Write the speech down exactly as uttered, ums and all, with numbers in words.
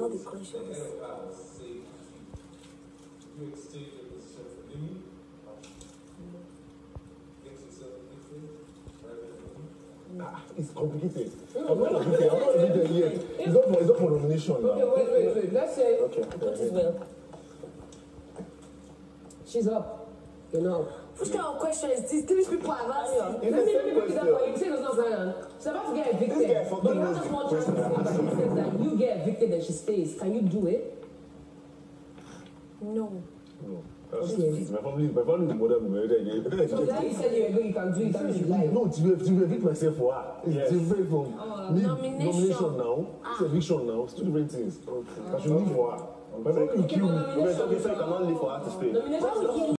all the questions. You exchange your position for Nini? Get yourself evicted? Ah, it's complicated. I'm not evicted. I'm not evicted yet. It's not for, it's not for nomination now. Okay, wait, wait, wait. Let's say. Okay. Put it well. She's up. You know. Which kind of question is this? These people have asked you. Let me let me break it up for you. You say it's not Zion. She's about to get evicted. This guy But fucking you have knows a the small chance to question. say, but he says that you get evicted and she stays. Can you do it? No. No. That's okay. My family, my family is more than me. So then you said you were going, you can do it and you like. No, to, to evict myself for her. It's Yes. different from Oh, me, nomination. nomination now. Ah. It's eviction now. It's two different things. Okay. I should live for her. My family will Okay, kill me. but nomination Okay, so you cannot leave for her to stay. Nomination is